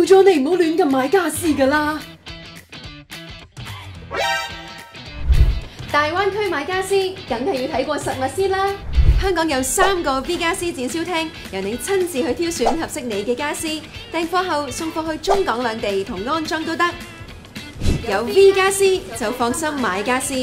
咗你唔好亂咁買家私㗎啦！大灣區買家私，梗係要睇過實物先啦。香港有3個 V 家私展銷廳，由你親自去挑選合適你嘅家私，訂貨後送貨去中港兩地同安裝都得。有 V 家私就放心買家私。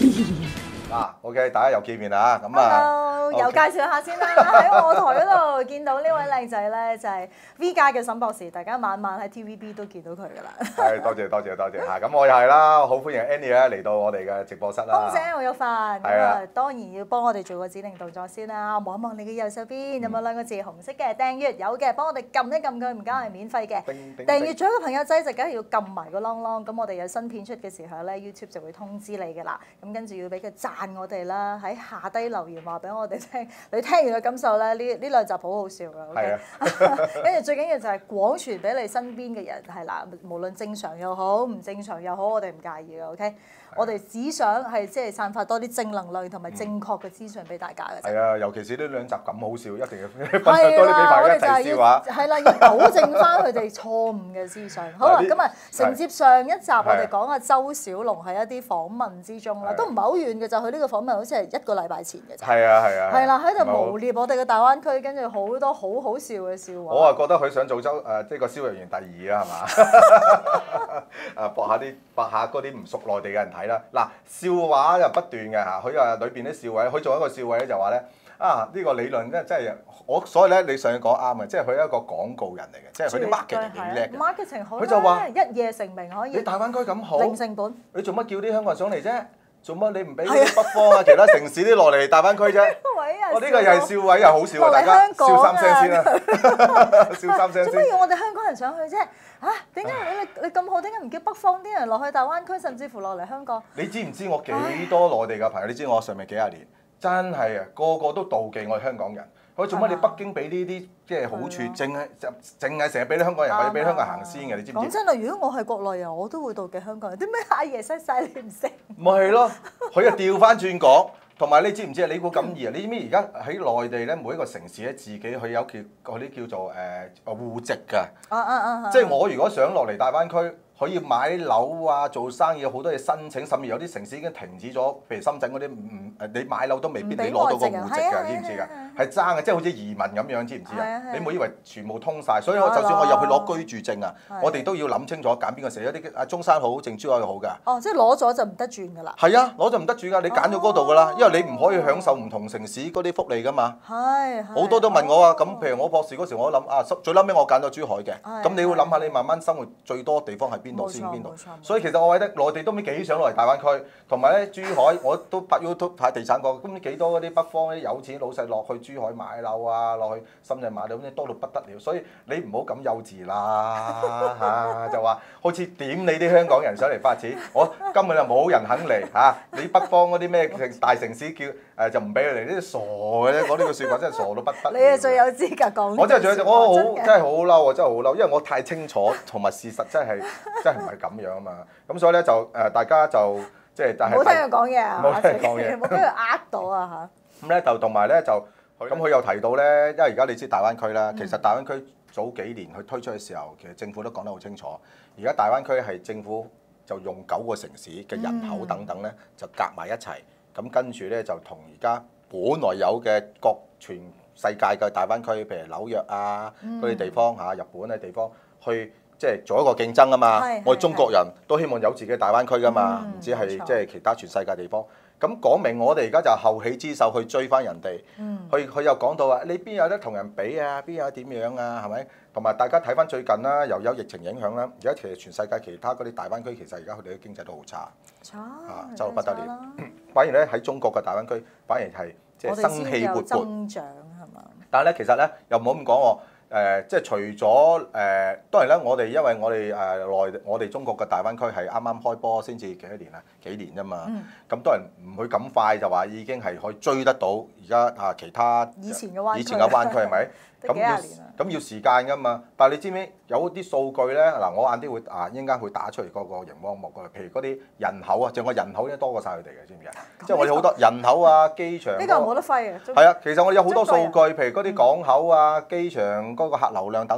OK， 大家又見面啦，咁 Hello，又介紹下先啦。喺我台嗰度見到呢位靚仔咧，就係 V 家嘅沈博士，大家晚晚喺 TVB 都見到佢噶啦。 係，多謝嚇，咁我又係啦，好歡迎 Annie 咧嚟到我哋嘅直播室啦。 空姐我有份，咁啊當然要幫我哋做個指令動作先啦。望一望你嘅右手邊有冇兩個字紅色嘅訂閱？有嘅，幫我哋撳一撳佢，唔該係免費嘅。訂閱咗嘅朋友仔就梗係要撳埋個啷啷，咁我哋有新片出嘅時候咧 ，YouTube 就會通知你嘅啦。咁跟住要俾佢讚我哋啦，喺下低留言話俾我哋聽，你聽完嘅感受咧，呢兩集好好笑㗎。 係啊， 跟住最緊要就係廣傳俾你身邊嘅人，係啦，無論正常又好，唔正常又好，我哋唔介意嘅。OK，我哋只想係即係散發多啲正能量同埋正確嘅資訊俾大家嘅啫。 係啊，尤其是呢兩集咁好笑，一定要分享多啲俾大家一齊笑話。 係啦，要糾正翻佢哋錯誤嘅思想。好啦，咁啊，承接上一集我哋講阿周小龍喺一啲訪問之中啦，都唔係好遠嘅，就佢呢個訪問好似係1個禮拜前嘅啫。 係啊。 係啦，喺度誣衊我哋嘅大灣區，跟住好多好好笑嘅笑話。 我啊覺得佢想做即係個蕭若元第2啊，係嘛？博下嗰啲唔熟內地嘅人睇啦。嗱，笑話又不斷嘅嚇，佢啊裏邊啲笑位，佢做一個笑位咧就話咧呢個理論咧真係所以咧你上次講啱嘅，即係佢係一個廣告人嚟嘅，即係佢啲 marketing 幾叻嘅。 marketing 好， 佢就話一夜成名可以。 你大灣區咁好， 零成本， 你做乜叫啲香港人上嚟啫？做乜你唔俾北方啊其他城市啲落嚟大灣區啫？我呢個又係笑位又好笑啊！大家笑3聲先啦，笑3聲先。 做乜要我哋香港人上去啫？點解你咁好？點解唔叫北方啲人落去大灣區，甚至乎落嚟香港？ 你知唔知我幾多內地嘅朋友？你知我上面幾廿年，真係啊，個個都妒忌我哋香港人。佢做乜你北京俾呢啲即係好處，淨係成日俾啲香港人或者俾香港人行先嘅？你知唔知？ 講真啦，如果我係國內人，我都會妒忌香港人。點解阿爺西晒你唔識？ 咪係咯，佢又調翻轉講。同埋你知唔知啊？你估咁易啊？你知唔知而家喺內地咧，每一個城市咧，自己佢有嗰啲叫做戶籍㗎。即係我如果想落嚟大灣區，可以買樓啊，做生意有好多嘢申請，甚至有啲城市已經停止咗，譬如深圳嗰啲你買樓都未必你攞到個戶籍㗎，知唔知㗎？係爭嘅，即係好似移民咁樣，知唔知啊？你唔好以為全部通晒，所以我就算我入去攞居住證啊，我哋都要諗清楚揀邊個城，有啲中山好，正珠海好㗎。 哦，即係攞咗就唔得轉㗎啦。 係啊，攞就唔得轉㗎，你揀咗嗰度㗎啦，因為你唔可以享受唔同城市嗰啲福利㗎嘛。 係。 好多都問我啊，咁譬如我博士嗰時，我都諗最撚尾我揀咗珠海嘅，咁你要諗下你慢慢生活最多地方係邊度先邊度。所以其實我覺得內地都幾想落嚟大灣區，同埋咧珠海我都拍 YouTube 拍地產過，咁幾多嗰啲北方啲有錢老細落去珠海買樓啊，落去深圳買樓咁多到不得了，所以你唔好咁幼稚啦就話好似點你啲香港人上嚟發展，我根本就冇人肯嚟你北方嗰啲咩大城市叫就唔俾佢嚟，呢啲傻嘅啫，講呢句説話真係傻到不得了。 你係最有資格講。 我真係真係好嬲啊！真係好嬲，因為我太清楚同埋事實真係唔係咁樣啊嘛。咁所以咧就大家就即係但係唔好聽佢講嘢啊！唔好聽佢講嘢， 唔好俾佢呃到啊嚇。咁咧就同埋咧就咁佢又提到咧，因為而家你知大灣區啦，其實大灣區早幾年佢推出嘅時候，其實政府都講得好清楚。而家大灣區係政府就用9個城市嘅人口等等咧，就夾埋一齊。咁跟住咧就同而家本來有嘅全世界嘅大灣區，譬如紐約啊嗰啲地方日本嘅地方，去即係做一個競爭啊嘛。我哋中國人都希望有自己嘅大灣區噶嘛，唔止係即係其他全世界地方。咁講明我哋而家就後起之秀去追翻人哋。佢又講到話，你邊有得同人比啊？邊有點樣啊？係咪？同埋大家睇翻最近啦，又有疫情影響啦。而家其實全世界其他嗰啲大灣區，其實而家佢哋嘅經濟都好差。差到不得了。反而咧喺中國嘅大灣區，反而係即係生氣勃勃。 增長係嘛？ 但係咧，其實咧又唔好咁講喎。即係除咗當然啦，因為我哋中國嘅大灣區係啱啱開波先至幾年啫嘛。咁當然唔會咁快就話已經係可以追得到而家其他以前嘅灣區係咪？咁要時間㗎嘛。但係你知唔知有啲數據咧？嗱，我晏啲會應間會打出嚟嗰個熒光幕嗰度，譬如嗰啲人口啊，淨係人口已經多過晒佢哋嘅，知唔知啊？即係我哋好多人口啊，機場呢個冇得揮嘅。 係啊，其實我哋有好多數據，譬如嗰啲港口啊、機場嗰個客流量等等，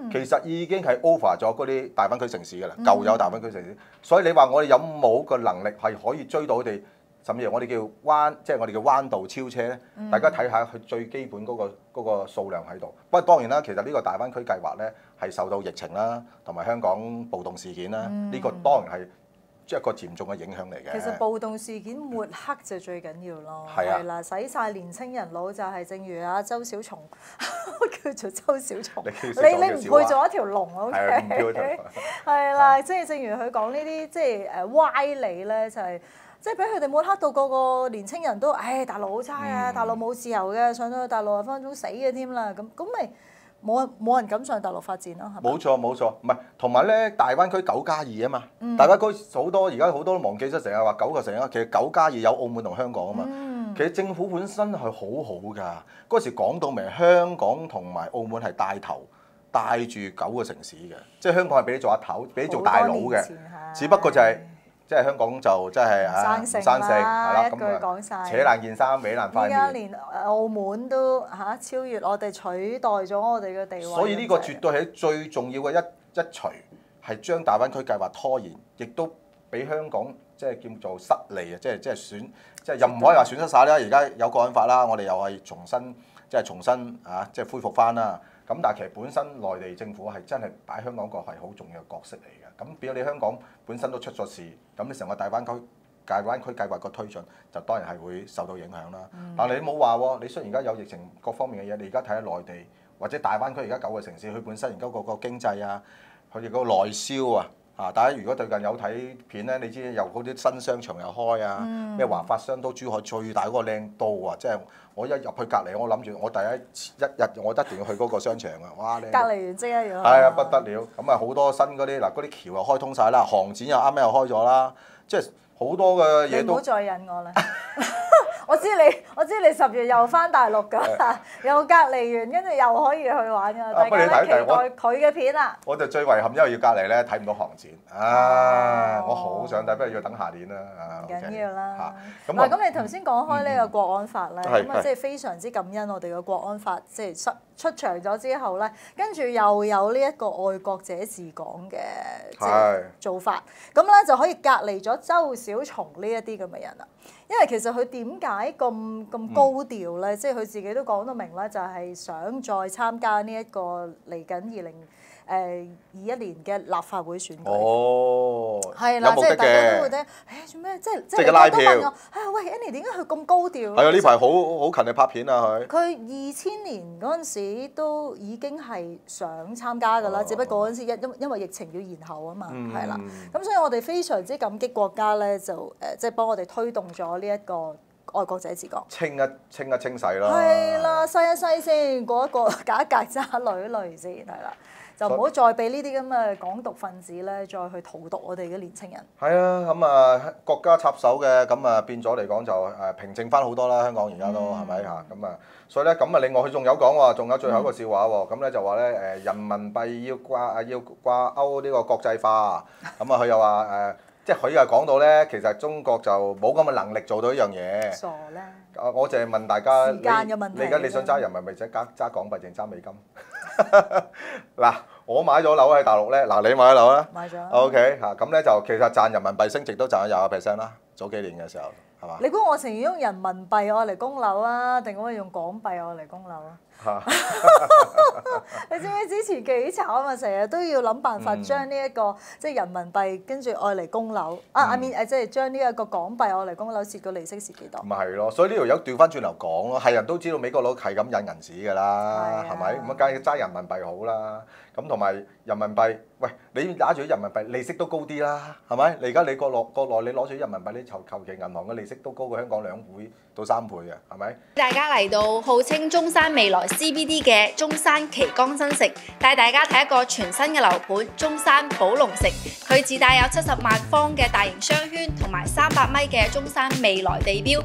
其實已經係 over 咗嗰啲大灣區城市㗎啦，舊有大灣區城市。所以你話我哋有冇個能力係可以追到佢哋，甚至我哋叫彎，即係我哋叫彎道超車咧？大家睇下佢最基本嗰個數量喺度。不過當然啦，其實呢個大灣區計劃咧係受到疫情啦，同埋香港暴動事件啦，呢個當然係一個嚴重嘅影響嚟嘅。 其實暴動事件抹黑就最緊要咯， 係啦，洗晒年青人腦就係正如阿周小松叫做周小松，你唔配做一條龍 ，OK？ 係啦，即係正如佢講呢啲即係歪理咧，就係。即係俾佢哋抹黑到個個年青人都，大陸好差啊！大陸冇自由嘅，上到去大陸分分鐘死嘅添啦！咁咪冇人敢上大陸發展咯，係咪？冇錯，唔係同埋咧，大灣區9+2啊嘛，大灣區好多而家好多都忘記咗，成日話9個城啊，其實9+2有澳門同香港啊嘛。其實政府本身係好好㗎，嗰時講到明香港同埋澳門係帶頭帶住9個城市嘅，即係香港係俾你做阿頭，俾你做大佬嘅，只不過就係。即係香港就真係唔生性係啦， 一句講晒， 扯爛件衫，搲爛塊面。 依家連澳門都超越我哋，取代咗我哋嘅地位。 所以呢個絕對係最重要嘅一錘，係將大灣區計劃拖延，亦都俾香港即係叫做失利啊！即係又唔可以話損失晒啦。而家有國安法啦，我哋又係重新即係恢復翻啦。咁但係其實本身內地政府係真係擺香港個係好重要嘅角色嚟嘅。咁變咗你香港本身都出咗事，咁你成個大灣區計劃個推進就當然係會受到影響啦。但係你冇話喎，你雖然而家有疫情各方面嘅嘢，你而家睇下內地或者大灣區而家9個城市，佢本身而家個經濟啊，佢哋嗰個內銷啊。大家如果最近有睇片咧，你知有嗰啲新商場又開啊，咩華發商都珠海最大嗰個靚都啊，即係我一入去隔離，我諗住我第一日我一定要去嗰個商場啊，哇！ 隔離完即刻要係啊，不得了！咁啊好多新嗰啲嗰啲橋又開通晒啦，航展又啱啱又開咗啦，即係好多嘅嘢都。 唔好再引我啦！我知你10月又翻大陸㗎，又隔離完，跟住又可以去玩㗎。大家期待佢嘅片啦。 我就最遺憾，因為要隔離咧，睇唔到航展。我好想睇，不過要等下年啦。 唔緊要啦。嗱，咁你頭先講開呢個國安法咧，咁啊即係非常之感恩我哋嘅國安法，即係出場咗之後咧，跟住又有呢一個愛國者治港嘅即係做法，咁咧就可以隔離咗周小松呢一啲咁嘅人啦。因為其實佢點解咁高調咧？即係佢自己都講到明啦，就係想再參加呢一個嚟緊2021年嘅立法會選舉。 哦， 係啦，即係大家都會聽，做咩？即係你拉票都問我，喂 Annie 點解佢咁高調？ 係啊，呢排好勤力拍片啊佢。 佢2000年嗰陣時都已經係想參加㗎啦，只不過嗰陣時因為疫情要延後啊嘛，係啦。咁所以我哋非常之感激國家咧，就即係幫我哋推動咗呢一個愛國者治港。清洗啦。 係啦，洗一洗先，過一個隔一隔渣女先，係啦。就唔好再俾呢啲咁嘅港獨分子咧，再去荼毒我哋嘅年青人。 係啊，咁啊國家插手嘅，咁啊變咗嚟講就平靜翻好多啦。香港而家都係咪嚇？咁啊，所以咧咁啊，另外佢仲有講喎，仲有最後一個笑話喎。咁咧就話咧人民幣要掛鈎呢個國際化。咁啊佢又話即係佢又講到咧，其實中國就冇咁嘅能力做到呢樣嘢。 傻咧！ 我淨係問大家， 時間嘅問題。 你而家你想揸人民幣定揸港幣定揸美金？嗱，我買咗樓喺大陸咧，嗱你買咗樓啦， 買咗。 OK 嚇，咁咧就其實賺人民幣升值都賺咗20%啦，早幾年嘅時候係嘛？ 你估我成日用人民幣我嚟供樓啊，定我用港幣我嚟供樓啊？你知唔知之前幾慘啊？成日都要諗辦法將呢一個即係人民幣跟住愛嚟供樓即係將呢一個港幣愛嚟供樓，蝕個利息蝕幾多？ 咪係咯，所以呢條友調翻轉頭講咯，係人都知道美國佬係咁印銀紙㗎啦，係咪？咁梗係揸人民幣好啦。咁同埋人民幣，喂，你拿住啲人民幣利息都高啲啦，係咪？你而家你國內你攞住啲人民幣，你求其銀行嘅利息都高過香港2倍到3倍嘅，係咪？ 大家嚟到號稱中山未來 CBD 嘅中山旗江新城，帶大家睇一個全新嘅樓盤中山寶龍城。佢自帶有70萬方嘅大型商圈同埋300米嘅中山未來地標。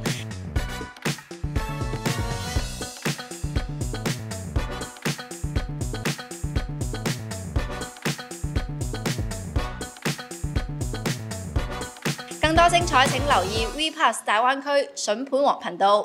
更多精彩請留意 V Plus 大灣區筍盤王頻道。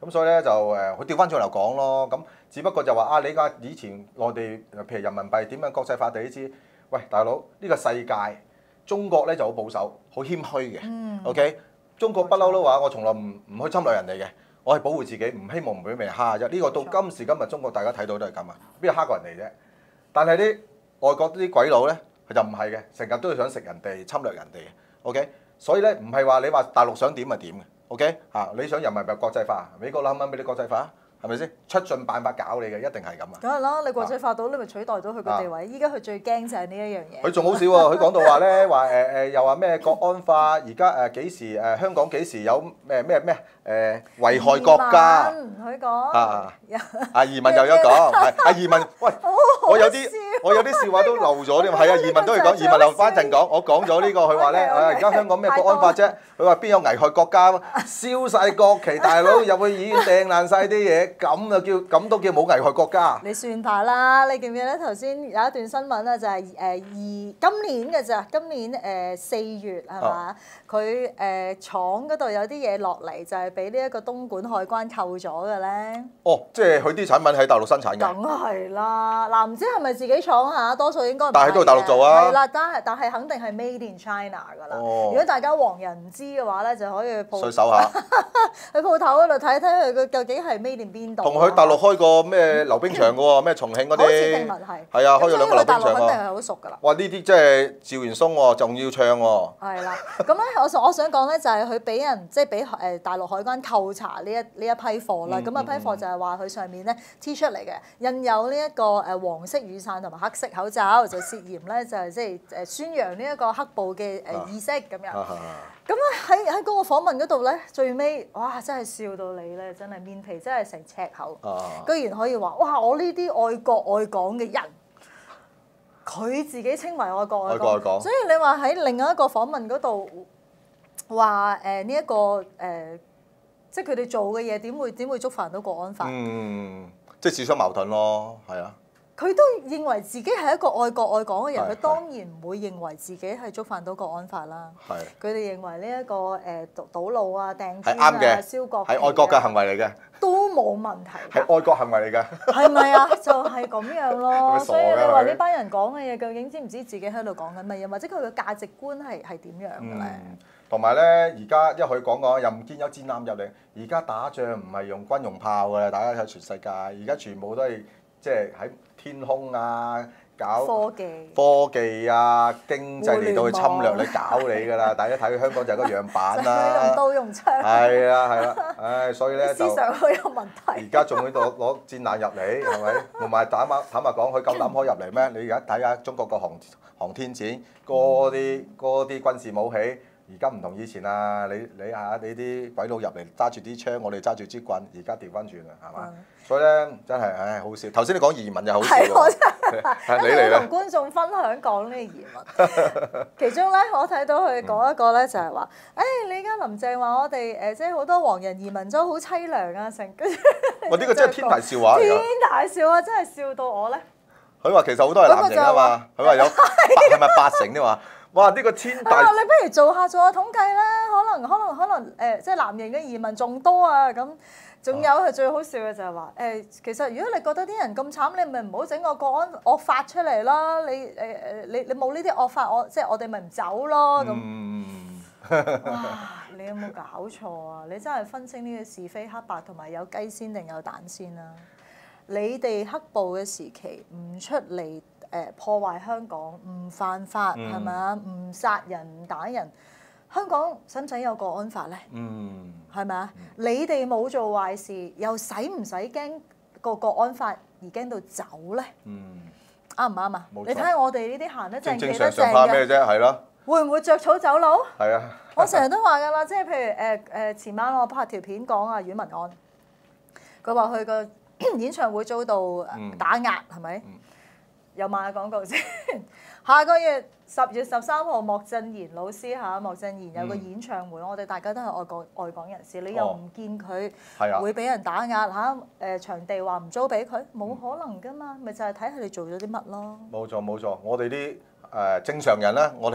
咁所以咧就佢調翻轉嚟講咯。咁只不過就話啊，你而家以前內地譬如人民幣點樣國際化，你都知。喂，大佬，呢個世界中國咧就好保守、好謙虛嘅。OK， 中國不嬲都話我從來唔去侵略人哋嘅，我係保護自己，唔希望唔俾人蝦啫。呢個到今時今日中國大家睇到都係咁啊，邊有蝦過人哋啫？但係啲外國啲鬼佬咧，佢就唔係嘅，成日都要想食人哋、侵略人哋嘅。OK， 所以咧唔係話你話大陸想點就點嘅。OK 你想人民幣國際化，美國肯唔肯俾你國際化？係咪先？出盡辦法搞你嘅，一定係咁啊！ 梗係啦，你國際化到你咪取代到佢個地位。依家佢最驚就係呢一樣嘢。 佢仲好笑喎！佢講到話咧，話又話咩國安法，而家幾時香港幾時有咩危害國家？ 佢講移民又有講，係移民。喂，我有啲笑話都漏咗添，係啊，移民都要講，移民留翻陣講。我講咗呢個，佢話咧，而家香港咩國安法啫？佢話邊有危害國家？燒晒國旗，大佬入去議院掟爛晒啲嘢。咁都叫冇危害國家？ 你算吧啦！你記唔記得頭先有一段新聞啊？就係今年嘅咋？今年4月係嘛？佢廠嗰度有啲嘢落嚟，就係俾呢一個東莞海關扣咗嘅咧。 哦，即係佢啲產品喺大陸生產嘅。 梗係啦，嗱唔知係咪自己廠嚇？多數應該唔係。 但係都係大陸做啊。 係啦，但係肯定係 Made in China 㗎啦。如果大家黃人唔知嘅話咧，就可以水手下去鋪頭嗰度睇睇佢究竟係 Made in 邊度。 同佢大陸開個咩溜冰場嘅喎，咩重慶嗰啲。好似聽聞係。係啊，開咗2個溜冰場。 大陸肯定係好熟㗎啦。 哇！呢啲真係趙元松喎，仲要唱喎。係啦，咁咧我想講咧就係佢俾人即係俾大陸海關扣查呢一批貨啦。咁批貨就係話佢上面咧 T 出嚟嘅，印有呢一個黃色雨傘同埋黑色口罩，就涉嫌咧就係即係宣揚呢一個黑暴嘅意識咁樣。咁咧喺嗰個訪問嗰度咧，最尾哇真係笑到你咧，真係面皮真係成尺厚，居然可以話哇我呢啲愛國愛港嘅人，佢自己稱為愛國愛港，所以你話喺另外一個訪問嗰度話呢一個即係佢哋做嘅嘢點會觸犯到國安法？ 即係自相矛盾咯，係啊。 佢都認為自己係一個愛國愛港嘅人，佢當然唔會認為自己係觸犯到國安法啦。佢哋認為呢一個堵路啊、掟磚啊、燒國旗係愛國嘅行為嚟嘅， 都冇問題。 係愛國行為嚟嘅， 係咪啊？就係咁樣咯。所以你話呢班人講嘅嘢，究竟知唔知自己喺度講緊乜嘢，或者佢嘅價值觀係點樣嘅咧？ 同埋咧，而家一佢講又唔見有戰艦入嚟。而家打仗唔係用軍用炮㗎啦，大家睇全世界，而家全部都係即係喺天空啊，搞科技啊，經濟嚟到去侵略你搞你㗎啦！大家睇香港就係個樣板啦， 用刀用槍。 係啦，唉，所以咧就思想好有問題。 而家仲喺度攞戰艦入嚟，係咪？同埋坦白講，佢夠膽可以入嚟咩？你而家睇下中國個航天展嗰啲軍事武器。而家唔同以前啊！你啲鬼佬入嚟揸住啲槍，我哋揸住支棍，而家調翻轉啦，係嘛？所以咧真係唉好笑。頭先你講移民又好笑喎， 你嚟啦！同觀眾分享講呢個移民，其中咧我睇到佢講一個咧就係話：你而家林鄭話我哋即係好多黃人移民咗好凄涼啊！成哇！呢個真係天大笑話嚟㗎！ 天大笑話真係笑到我咧。 佢話其實好多係藍營啊嘛，佢話有係咪80添話？哇！呢個天大， 你不如做下統計啦，可能即係藍營嘅移民仲多啊咁。仲有係最好笑嘅就係話其實如果你覺得啲人咁慘，你咪唔好整個國安惡法出嚟啦。你冇呢啲惡法，即係我哋咪唔走咯咁。哇！你有冇搞錯啊？你真係分清呢個是非黑白，同埋有雞先定有蛋先啦。你哋黑暴嘅時期唔出嚟破壞香港，唔犯法係咪啊？唔殺人唔打人，香港使唔使有國安法咧？係咪啊？你哋冇做壞事，又使唔使驚個國安法而驚到走咧？啱唔啱啊？你睇下我哋呢啲行得正企得正嘅， 怕咩啫？係咯。 會唔會著草走路？ 係啊。 我成日都話㗎啦，即係譬如前晚我拍條片講啊阮文安，佢話佢個演唱會遭到打壓係咪？有賣廣告先。下個月10月13號，莫振賢老師莫振賢有個演唱會，我哋大家都係愛港人士，你又唔見佢會俾人打壓場地話唔租俾佢，冇可能㗎嘛，咪就係睇佢哋做咗啲乜咯。 冇錯，我哋啲正常人咧，我哋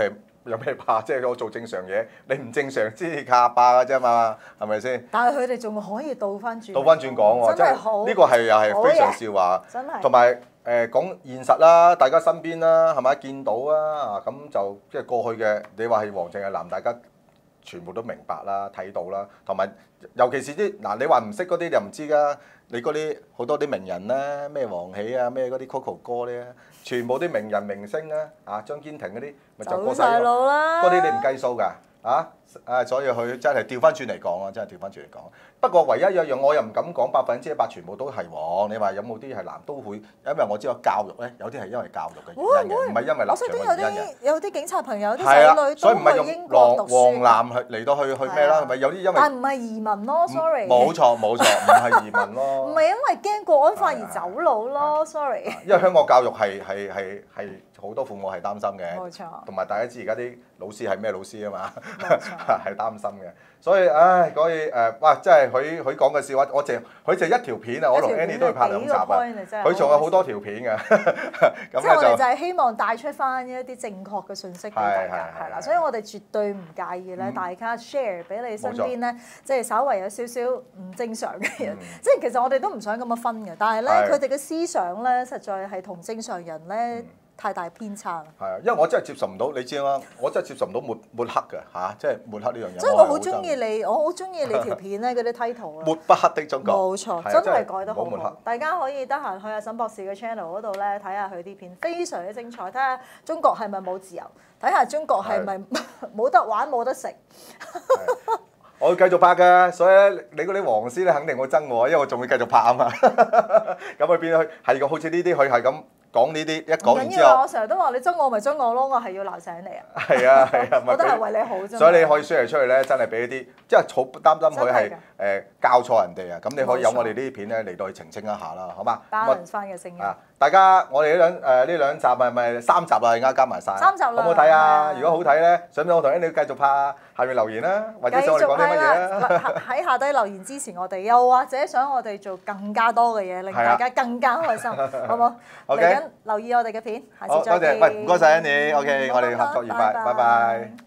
有咩怕？即係我做正常嘢，你唔正常先至怕嘅啫嘛，係咪先？ 但係佢哋仲可以倒翻轉講喎， 真係好呢個係又係非常笑話， 真係。 同埋講現實啦，大家身邊啦，係咪見到啊？咁就即係過去嘅，你話係黃定係藍，大家全部都明白啦、睇到啦，同埋尤其是啲嗱，你話唔識嗰啲你又唔知㗎。你嗰啲好多啲名人啦，咩黃喜啊，咩嗰啲 Coco 哥咧，全部啲名人明星啊，啊張堅庭嗰啲咪就過晒路啦。 嗰啲你唔計數㗎，所以佢真係調翻轉嚟講啊，真係調翻轉嚟講。不過唯一一樣我又唔敢講100%全部都係黃，你話有冇啲係藍都會，因為我知道教育咧，有啲係因為教育嘅原因嘅，唔係因為立場嘅原因嘅。 有啲警察朋友啲仔女都去英國讀書。 黃藍嚟到去咩啦？係咪有啲因為？ 但唔係移民咯，sorry。 冇錯，唔係移民咯。 唔係因為驚國安法而走佬咯，sorry。 因為香港教育係好多父母係擔心嘅， 冇錯。 同埋大家知而家啲老師係咩老師啊嘛， 冇錯。 係擔心嘅。所以所以哇！真係佢講嘅笑話，佢就一條片啊！我同 Annie 都要拍2集啊！佢仲有好多條片嘅。 即係我哋就係希望帶出翻一啲正確嘅信息俾大家，係啦。所以我哋絕對唔介意咧，大家 share 俾你身邊咧，即係稍為有少少唔正常嘅人。即係其實我哋都唔想咁樣分嘅，但係咧佢哋嘅思想咧，實在係同正常人咧太大偏差。 係啊，因為我真係接受唔到，你知啦，我真係接受唔到抹黑嘅嚇，即係抹黑呢樣嘢。 所以我好中意你，我好中意你條片咧嗰啲 title 啊。 抹不黑的中國。 冇錯，真係改得好好。大家可以得閒去阿沈博士嘅 channel 嗰度咧睇下佢啲片，非常之精彩。睇下中國係咪冇自由，睇下中國係咪冇得玩冇得食。 我會繼續拍㗎，所以咧你嗰啲黃絲咧肯定會憎我，因為我仲會繼續拍啊嘛。咁佢變咗係個好似呢啲，佢係咁講呢啲，一講完之後， 我成日都話你憎我咪憎我咯，我係要鬧醒你啊！ 係啊， 我都係為你好啫。 所以你可以 share 出去咧，真係俾一啲，即係好擔心佢係教錯人哋啊！咁你可以有我哋呢啲片咧嚟到去澄清一下啦，好嘛 ？balance翻嘅聲音。 大家我哋呢兩集係咪3集啦？而家加埋晒。 3集啦。 好唔好睇啊？如果好睇咧，想唔想我同 Annie 繼續拍啊？下面留言啦，或者想我哋講啲乜嘢啦？ 喺下低留言支持我哋，又或者想我哋做更加多嘅嘢，令大家更加開心，好唔好？嚟緊留意我哋嘅片，下次再見。 多謝，喂，唔該晒 Annie，OK，我哋合作愉快，拜拜。